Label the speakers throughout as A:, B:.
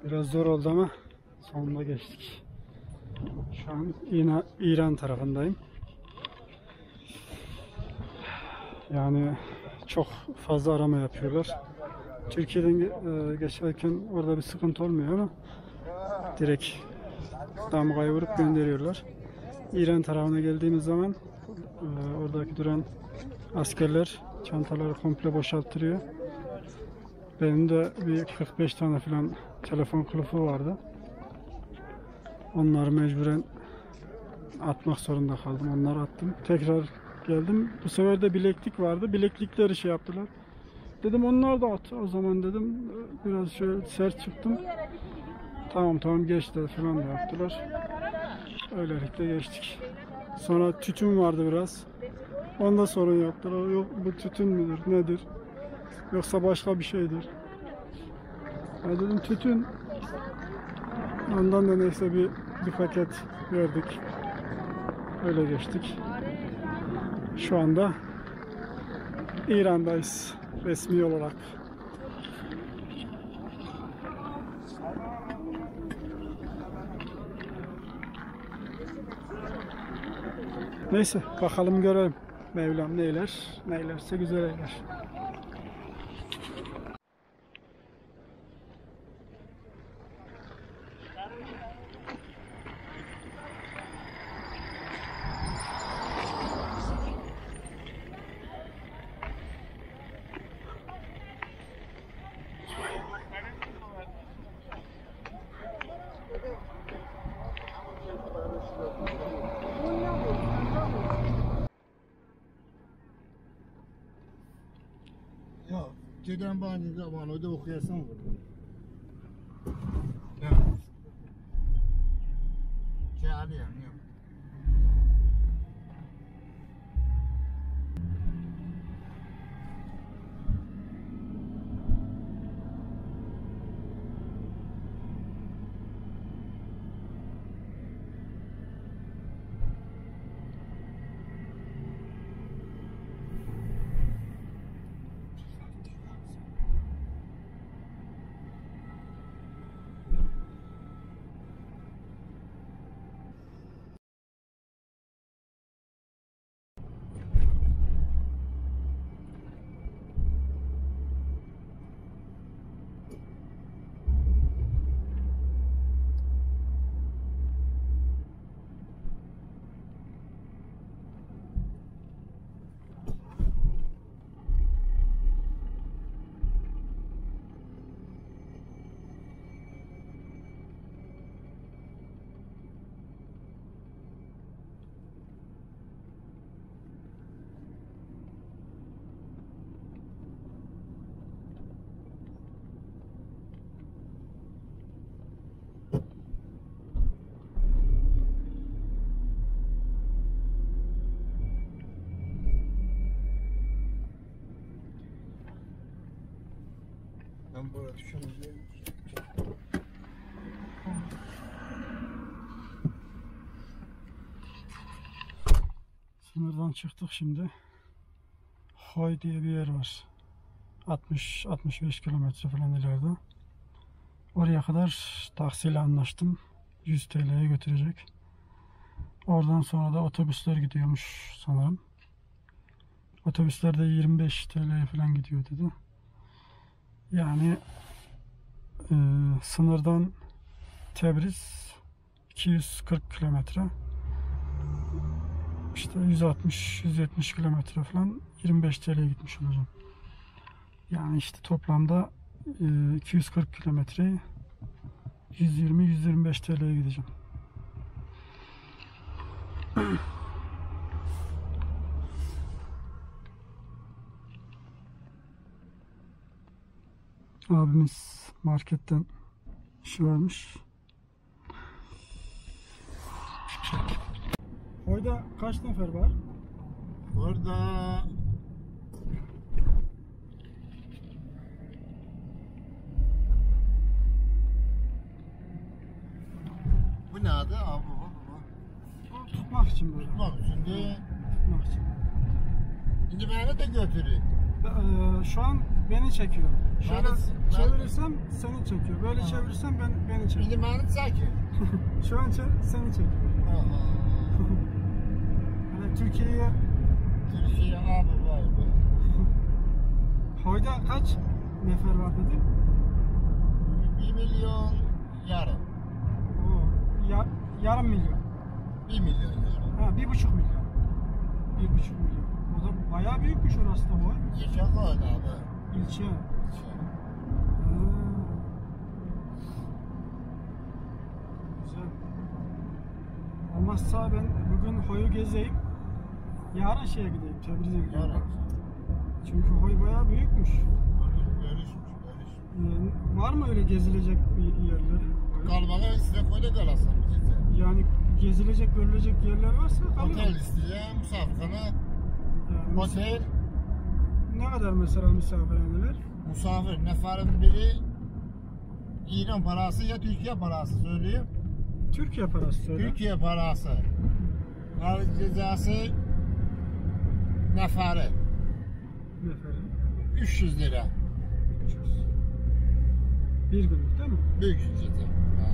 A: Biraz zor oldu ama sonunda geçtik. Şu an yine İran tarafındayım. Yani çok fazla arama yapıyorlar. Türkiye'den geçerken orada bir sıkıntı olmuyor ama direkt damgayı vurup gönderiyorlar. İran tarafına geldiğimiz zaman oradaki duran askerler çantaları komple boşalttırıyor. Benim de bir 45 tane falan telefon kılıfı vardı. Onları mecburen atmak zorunda kaldım. Onları attım. Tekrar geldim. Bu sefer de bileklik vardı. Bileklikleri şey yaptılar. Dedim onlar da at. O zaman dedim biraz şöyle sert çıktım. Tamam geçti falan da yaptılar. Öylelikle geçtik. Sonra tütün vardı biraz. Onda sorun yaptılar. Yok bu tütün müdür nedir? Yoksa başka bir şeydir. Ya dedim tütün. Ondan da neyse bir paket verdik. Öyle geçtik. Şu anda İran'dayız resmi olarak. Neyse bakalım görelim. Mevlam neylerse güzel eyler.
B: Ya Ceden bana zaman o da okuyasın burada. Ya. Şey arıyorum yok. Ben buraya düşününce
A: Sınırdan çıktık şimdi. Hoy diye bir yer var. 60-65 kilometre falan ileride. Oraya kadar taksiyle anlaştım. 100 TL'ye götürecek. Oradan sonra da otobüsler gidiyormuş sanırım. Otobüslerde 25 TL'ye falan gidiyor dedi. Yani sınırdan Tebriz 240 kilometre. İşte 160-170 kilometre falan 25 TL'ye gitmiş olacağım. Yani işte toplamda 240 kilometreyi 120-125 TL'ye gideceğim. Abimiz marketten işi varmış. Orada kaç nefer var?
B: orada bu ne adı abi bu?
A: Tutmak için böyle.
B: Tutmak şimdi
A: Tutmak için.
B: şimdi beni de götürün.
A: Şu an beni çekiyor. Şöyle
B: Ben-
A: çevirirsem seni çekiyor. Böyle
B: Ha.
A: çevirirsem beni çekiyor.
B: Beni bana çekiyor.
A: Şu an seni çekiyor.
B: Aha.
A: Yani Türkiye'ye
B: Türkiye abi vay be.
A: Hoyda kaç nefer var dedi?
B: 1 milyon yarım.
A: Oo, yarım milyon.
B: 1 milyon yarım.
A: Ha, 1,5 milyon. 1,5 milyon. O da bayağı büyükmüş orası da Hoy.
B: Geçen koydu abi.
A: İlçe. Ha. Güzel. Olmazsa ben bugün Hoy'u gezeyim. Yarın şeye gideyim, Tebriz'e gideyim.
B: Yarım.
A: Çünkü Hoy bayağı büyükmüş.
B: Görüşmüş.
A: Var mı öyle gezilecek bir yerleri?
B: Kalmalı size koydu kalasın bize.
A: Yani gezilecek, görülecek yerler varsa kalırım.
B: Otel isteyeceğim, misafirhane,
A: Yani
B: otel,
A: ne kadar mesela misafirhaneler?
B: misafir neferin biri İran parası ya Türkiye parası söyleyeyim.
A: Türkiye parası söyle.
B: Türkiye parası. Harç cezası neferi
A: Neferi.
B: 300 lira.
A: 300. Bir günlük değil mi?
B: Büyük ceza. Ha.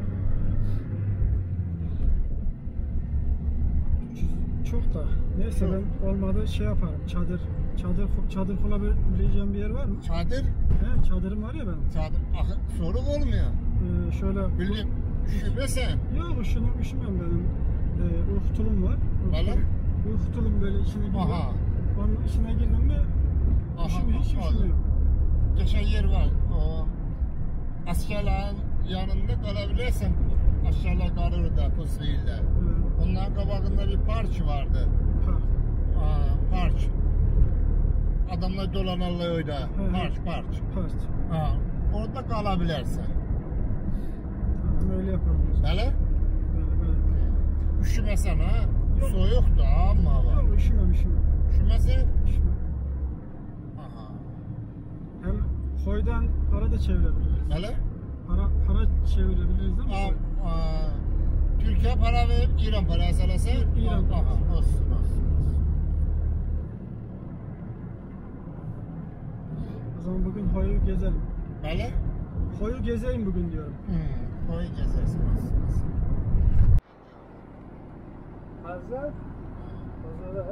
A: 300 çok da. Neyse
B: Çok.
A: ben olmadı şey yaparım. Çadır bulabileceğim bir yer var mı?
B: Çadır,
A: He, çadırım var ya benim.
B: çadır. Sorun olmuyor.
A: Şöyle
B: Bildim. Üşümesen.
A: yok üşümem benim. Uhtulum var.
B: Böyle?
A: Uhtulum böyle içine giriyor.
B: Aha.
A: Onun içine girdim mi hiç
B: Aha.
A: üşümüyor.
B: Geçen yer var. O askerlerin yanında kalabilirsin. Aşağıda kalır da pusuyla. Onların kabağında bir parç vardı.
A: Park.
B: Parç. Adamlar dolanarlar öyle.
A: Hı.
B: Parç.
A: Park.
B: Orada kalabilirsin.
A: Tamam öyle yapalım. o zaman.
B: Böyle?
A: Böyle.
B: Üşümesen ha.
A: Yok.
B: Soğuk da ama var.
A: Yok üşümem.
B: Üşümesen.
A: Üşümem.
B: Aha.
A: Hem Hoy'dan para da çevirebiliriz.
B: Böyle?
A: Para çevirebiliriz değil mi?
B: Türkiye para verip İran parası alırsa.
A: İran parası.
B: Aha. Olsun.
A: O zaman bugün Hoy'u gezelim.
B: Böyle?
A: Hoy'u gezeyim bugün diyorum.
B: Koy gezersin.
A: Hazır. Hazır.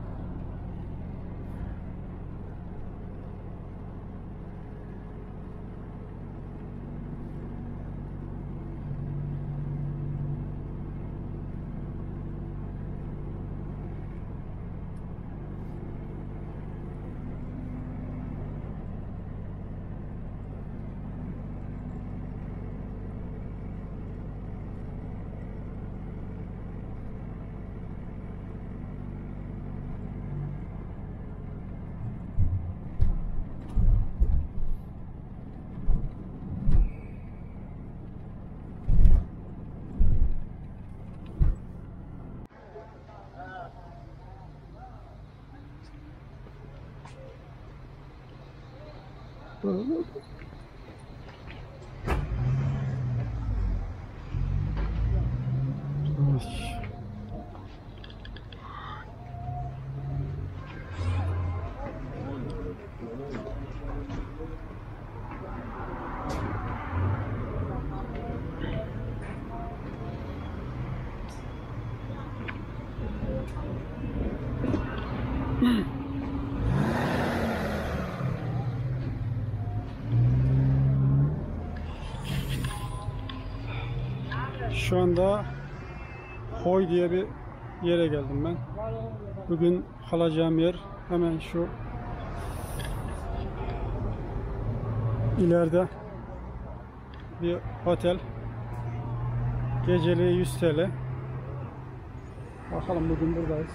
A: Şu anda Hoy diye bir yere geldim ben. Bugün kalacağım yer hemen şu ileride bir otel. Geceliği 100 TL. Bakalım bugün buradayız.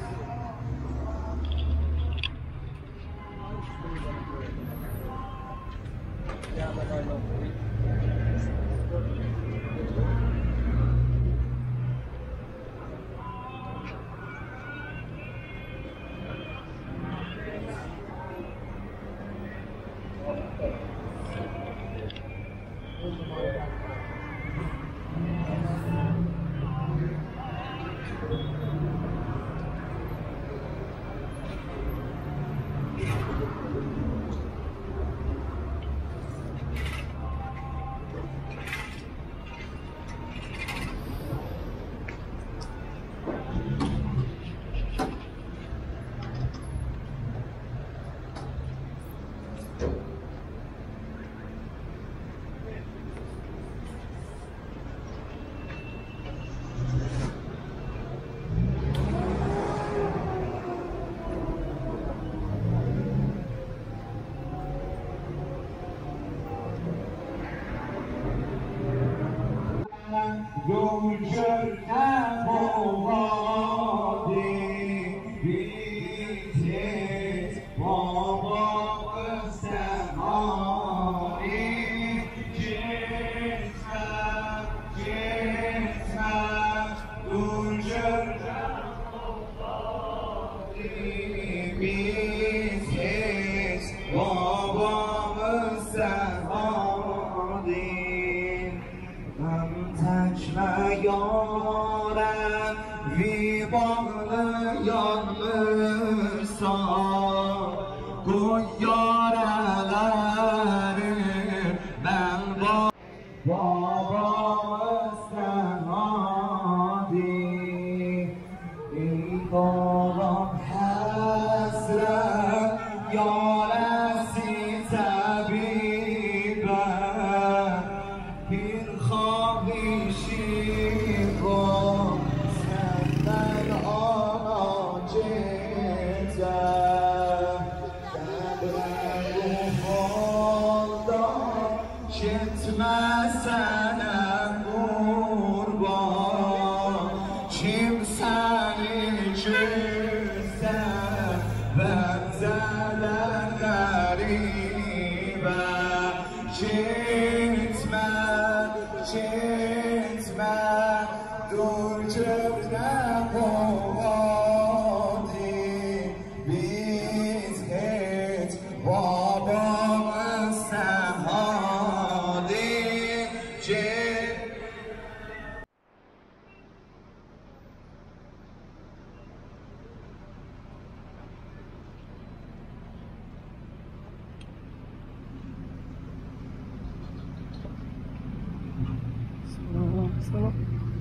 A: Selam.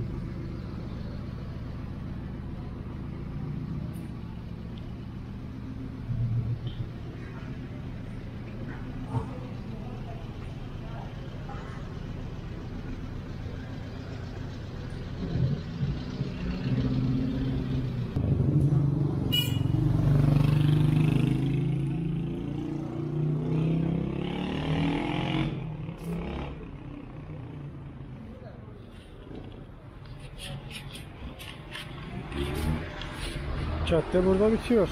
A: Cadde burada bitiyor.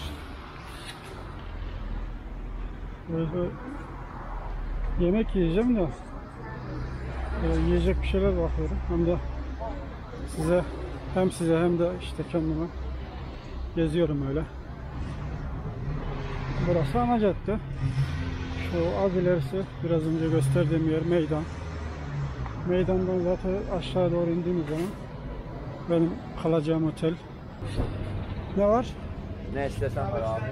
A: Böyle yemek yiyeceğim de yiyecek bir şeyler bakıyorum. Hem de size hem de işte kendime geziyorum öyle. Burası ana cadde. Şu az ilerisi biraz önce gösterdiğim yer meydan. Meydandan zaten aşağı doğru indiğimiz zaman benim kalacağım otel. Ne var?
C: Ne istesen var abi.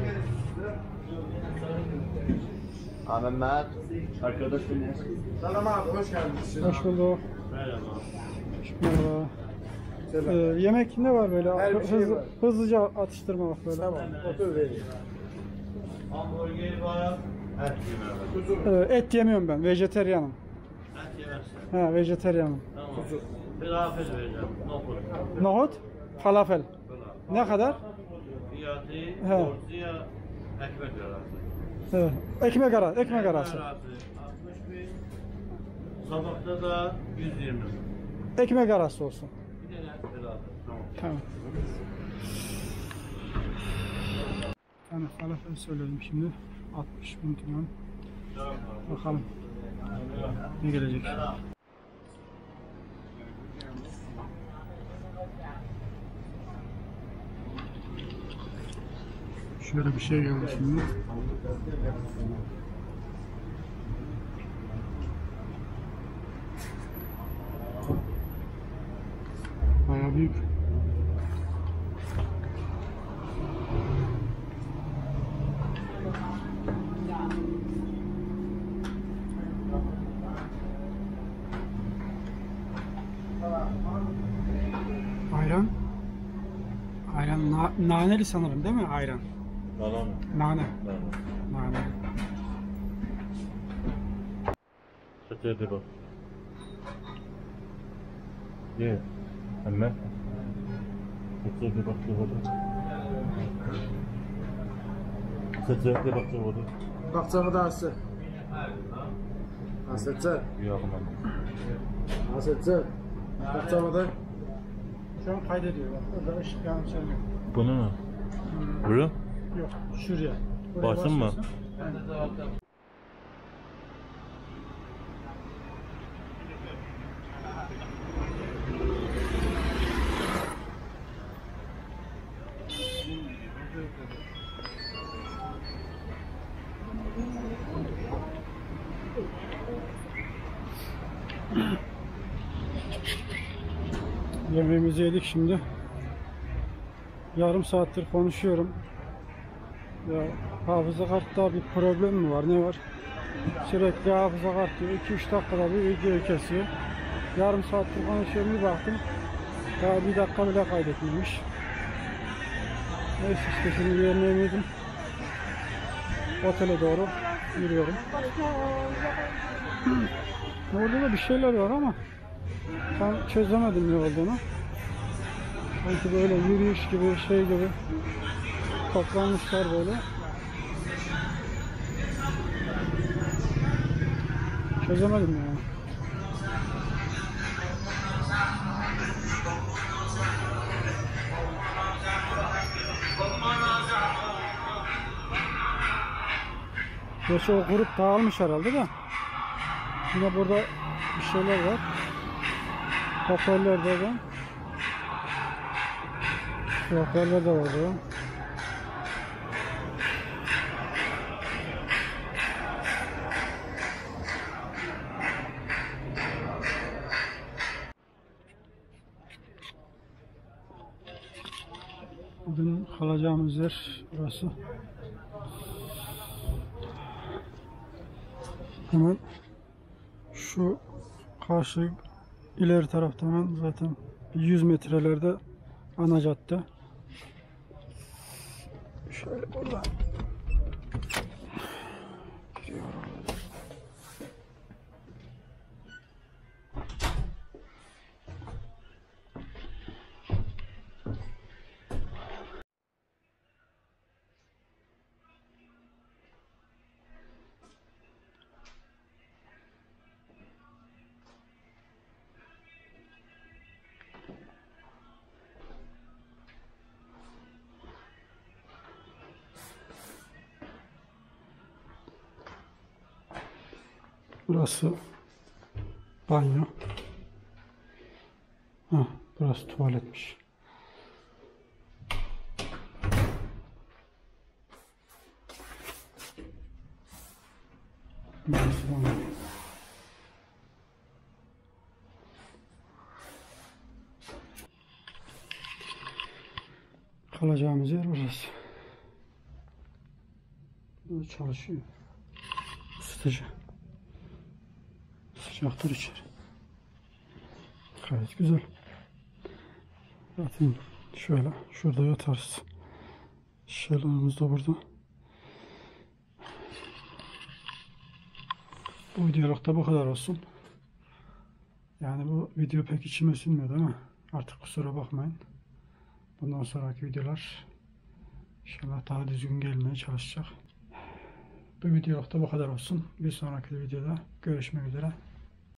C: Mehmet. Arkadaş benim.
B: Selam abi, hoş geldiniz.
A: Hoş bulduk.
C: Merhaba.
A: Merhaba. Yemek ne var böyle?
B: Şey var.
A: Hızlıca atıştırma bak böyle.
B: Tamam, otur vereyim.
C: Hamburger var. Et yemem.
A: Et yemiyorum ben. Vejeteryanım.
C: Et yemezsin.
A: Ha, vejeteryanım.
C: Tamam. Falafel vereceğim. Nohut.
A: Nohut, falafel. Ne kadar?
C: Fiyatı,
A: He.
C: porsiya, ekmek arası.
A: Evet. Ekmek arası. Ekmek arası.
C: 60 bin. Sabahta da 120.
A: Ekmek arası olsun.
C: Bir tane falafel. Tamam.
A: Tamam. Yani falafel söyledim şimdi. 60 bin milyon. Bakalım ne gelecek. Şöyle bir şey geldi şimdi. Bayağı büyük. Ayran. Ayran naneli sanırım değil mi ayran? Nane. Nane.
C: Satırdı bak. Ye. Emme. Satırdı bak burada. Satırdı bak burada.
B: Bakçamı da açsın. Açsın.
C: Yok ama.
B: Açsın.
A: Ortamada şu an kaydediyor. Bak orada ışık yanıp sönüyor.
C: Bunu mu? Buraya?
A: Yok, şuraya. Oraya
C: Basın mı?
A: basıyorsun. Aynen. Yemeğimizi yedik şimdi. Yarım saattir konuşuyorum. Ya hafıza kartta bir problem mi var, ne var? Sürekli hafıza kart diyor. 2-3 dakikada bir videoyu kesiyor. Yarım saattir konuşuyorum, bir baktım daha 1 dakika bile kaydetmemiş. Neyse işte şimdi yemeğimi yedim. Otele doğru yürüyorum. Orada da bir şeyler var ama tam çözemedim ne olduğunu. Sanki böyle yürüyüş gibi, şey gibi toplanmışlar böyle. Çözemedim yani. Gerçi o grup dağılmış herhalde de. Yine burada bir şeyler var. Hoparlör de var. Şu hoparlör de var burada. Bugün kalacağımız yer burası. Hemen şu karşı ileri tarafta hemen zaten 100 metrelerde ana cadde. Şöyle buradan giriyor. Burası banyo. Burası tuvaletmiş. Burası banyo. Kalacağımız yer burası. Burada çalışıyor. Isıtıcı. Sıcaktır içeri. Gayet güzel. Zaten şöyle şurada yatarız. Şişelerimiz de burada. Bu videoluk da bu kadar olsun. Yani bu video pek içime sinmedi ama artık kusura bakmayın. Bundan sonraki videolar inşallah daha düzgün gelmeye çalışacak. Bu videoluk da bu kadar olsun. Bir sonraki videoda görüşmek üzere.